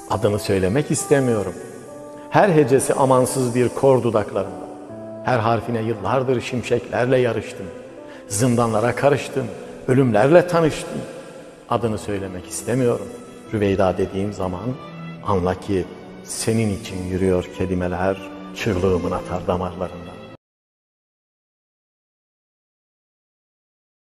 Adını söylemek istemiyorum. Her hecesi amansız bir kor dudaklarında. Her harfine yıllardır şimşeklerle yarıştım. Zindanlara karıştım, ölümlerle tanıştım. Adını söylemek istemiyorum. Rüveyda dediğim zaman anla ki senin için yürüyor kelimeler, çığlığımın atar damarlarında.